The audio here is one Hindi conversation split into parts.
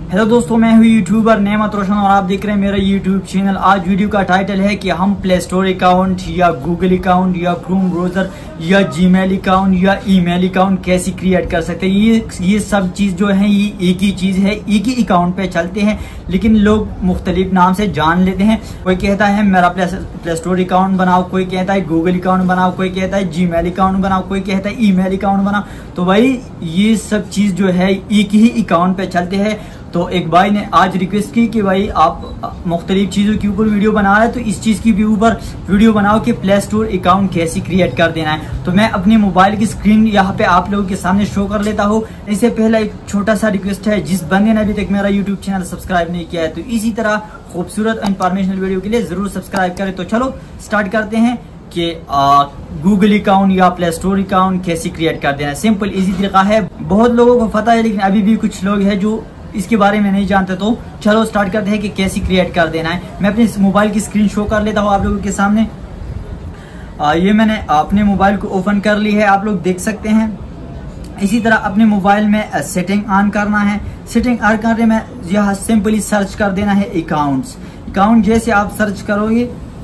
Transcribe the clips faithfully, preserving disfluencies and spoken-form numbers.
हेलो दोस्तों, मैं हूँ यूट्यूबर नेमत रोशन और आप देख रहे हैं मेरा यूट्यूब चैनल। आज वीडियो का टाइटल है कि हम प्ले स्टोर अकाउंट या गूगल अकाउंट या क्रोम ब्राउजर या जीमेल अकाउंट या ईमेल अकाउंट कैसे क्रिएट कर सकते हैं। ये ये सब चीज जो है ये एक ही चीज है, एक ही अकाउंट पे चलते हैं, लेकिन लोग मुख्तलिफ नाम से जान लेते हैं। कोई कहता है मेरा प्ले स्टोर अकाउंट बनाओ, कोई कहता है गूगल अकाउंट बनाओ, कोई कहता है जीमेल अकाउंट बनाओ, कोई कहता है ईमेल अकाउंट बनाओ। तो भाई ये सब चीज जो है एक ही अकाउंट पे चलते हैं। तो एक भाई ने आज रिक्वेस्ट की कि भाई आप मुख्तलिफ चीज़ों के ऊपर वीडियो बना रहे हैं, तो इस चीज़ की भी ऊपर वीडियो बनाओ कि प्ले स्टोर अकाउंट कैसे क्रिएट कर देना है। तो मैं अपने मोबाइल की स्क्रीन यहाँ पे आप लोगों के सामने शो कर लेता हूँ। इससे पहले एक छोटा सा रिक्वेस्ट है, जिस बंदे ने अभी तक मेरा यूट्यूब चैनल सब्सक्राइब नहीं किया है तो इसी तरह खूबसूरत इंफॉर्मेशनल वीडियो के लिए जरूर सब्सक्राइब करें। तो चलो स्टार्ट करते हैं कि गूगल अकाउंट या प्ले स्टोर अकाउंट कैसे क्रिएट कर देना है। सिंपल इजी तरीका है, बहुत लोगों को पता है, लेकिन अभी भी कुछ लोग हैं जो इसके बारे में नहीं जानते। तो चलो स्टार्ट करते हैं कि कैसे क्रिएट कर देना है। मैं अपने मोबाइल की स्क्रीन शो कर लेता हूँ आप लोगों के सामने। आ, ये मैंने अपने मोबाइल को ओपन कर ली है, आप लोग देख सकते हैं। इसी तरह अपने मोबाइल में सेटिंग ऑन करना है। सेटिंग ऑन करने में यहाँ सिंपली सर्च कर देना है अकाउंट्स। अकाउंट जैसे आप सर्च करोगे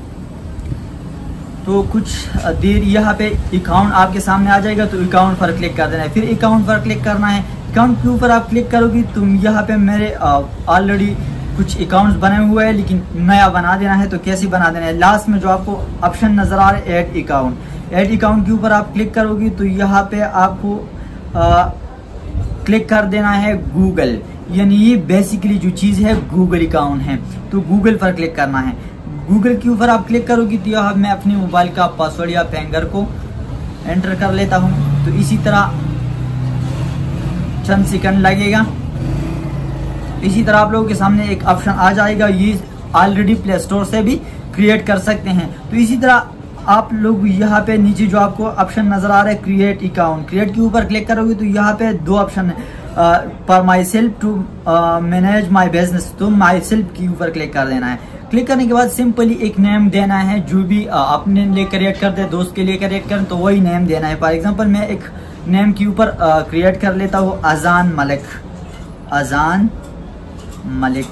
तो कुछ देर यहाँ पे अकाउंट आपके सामने आ जाएगा, तो अकाउंट पर क्लिक कर देना है। फिर अकाउंट पर क्लिक करना है। अकाउंट के ऊपर आप क्लिक करोगे तो यहाँ पे मेरे ऑलरेडी कुछ अकाउंट्स बने हुए हैं, लेकिन नया बना देना है। तो कैसे बना देना है, लास्ट में जो आपको ऑप्शन नजर आ रहा है ऐड अकाउंट, ऐड अकाउंट के ऊपर आप क्लिक करोगे तो यहाँ पे आपको आ, क्लिक कर देना है गूगल, यानी ये बेसिकली जो चीज़ है गूगल अकाउंट है। तो गूगल पर क्लिक करना है। गूगल के ऊपर आप क्लिक करोगे तो यहाँ मैं अपने मोबाइल का पासवर्ड या पैंगर को एंटर कर लेता हूँ। तो इसी तरह चंद सेकंड लगेगा। इसी तरह आप लोगों के सामने एक ऑप्शन आ जाएगा, ये ऑलरेडी प्ले स्टोर से भी क्रिएट कर सकते हैं। तो इसी तरह आप लोग यहाँ पे नीचे जो आपको ऑप्शन नजर आ रहा है क्रिएट अकाउंट, क्रिएट के ऊपर क्लिक करोगे तो यहाँ पे दो ऑप्शन है, for myself to manage my business. तो माई सेल्फ के ऊपर क्लिक कर देना है। क्लिक करने के बाद सिंपली एक नेम देना है, जो भी अपने लिए क्रिएट करते हैं, दोस्त के लिए क्रिएट करें तो वही नेम देना है। फॉर एग्जांपल मैं एक नेम के ऊपर क्रिएट कर लेता हूँ अजान मलिक, अजान मलिक।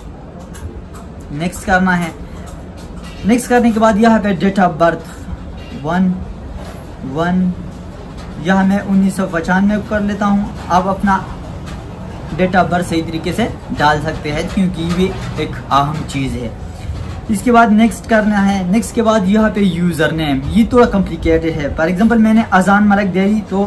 नेक्स्ट करना है। नेक्स्ट करने के बाद यहाँ पे date of birth one one यहाँ मैं उन्नीस सौ पचानवे कर लेता हूँ। आप अपना डेट ऑफ बर्थ सही तरीके से डाल सकते हैं, क्योंकि ये भी एक अहम चीज़ है। इसके बाद नेक्स्ट करना है। नेक्स्ट के बाद यहाँ पे यूज़र नेम, ये थोड़ा कॉम्प्लिकेटेड है। फॉर एग्जांपल मैंने अजान मलिक दे दी, तो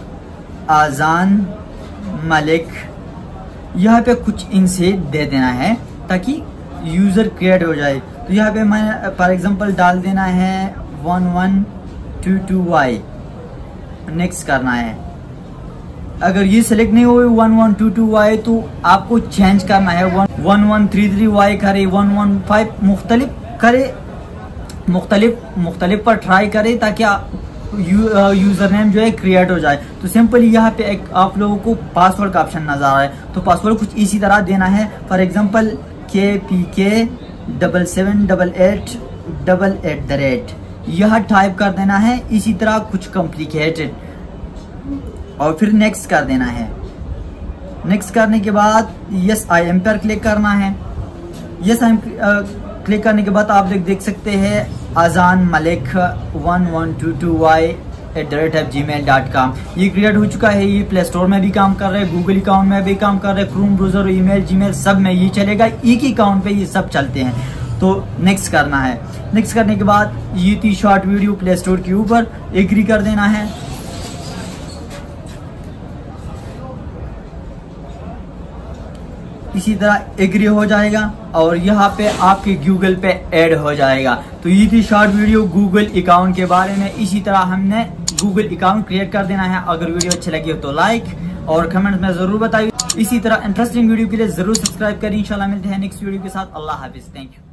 अजान मलिक यहाँ पे कुछ इनसे दे देना है ताकि यूज़र क्रिएट हो जाए। तो यहाँ पे मैं फॉर एग्जांपल डाल देना है one one two two Y. Next करना है। अगर ये सिलेक्ट नहीं हुए one one two two Y तो आपको चेंज करना है, one one three three Y करे, वन वन फाइव मुख्तलिफ करे, मुख्तलिफ मुख्तलिफ पर ट्राई करे ताकि यू, यूजर नेम जो है क्रिएट हो जाए। तो सिंपली यहाँ पे एक आप लोगों को पासवर्ड का ऑप्शन नजर आ रहा है, तो पासवर्ड कुछ इसी तरह देना है। For example K P K double seven double eight double eight the rate, यह टाइप कर देना है। इसी तरह कुछ कॉम्प्लिकेटेड, और फिर नेक्स्ट कर देना है। नेक्स्ट करने के बाद यस आई एम पर क्लिक करना है। यस आई एम क्लिक करने के बाद आप देख देख सकते हैं Azan Malik one one two two Y at the rate of Gmail dot com ये क्रिएट हो चुका है। ये प्ले स्टोर में भी काम कर रहे हैं, गूगल अकाउंट में भी काम कर रहे हैं, क्रोम ब्राउजर, ईमेल, जीमेल सब में ये चलेगा। एक ही अकाउंट पे ये सब चलते हैं। तो नेक्स्ट करना है। नेक्स्ट करने के बाद ये थी शॉर्ट वीडियो प्ले स्टोर के ऊपर, एग्री कर देना है। इसी तरह एग्री हो जाएगा और यहाँ पे आपके गूगल पे ऐड हो जाएगा। तो ये थी शॉर्ट वीडियो गूगल अकाउंट के बारे में। इसी तरह हमने गूगल अकाउंट क्रिएट कर देना है। अगर वीडियो अच्छी लगी हो तो लाइक और कमेंट में जरूर बताइए। इसी तरह इंटरेस्टिंग वीडियो के लिए जरूर सब्सक्राइब करें। इंशाल्लाह मिलते हैं नेक्स्ट वीडियो के साथ। अल्लाह हाफिज, थैंक यू।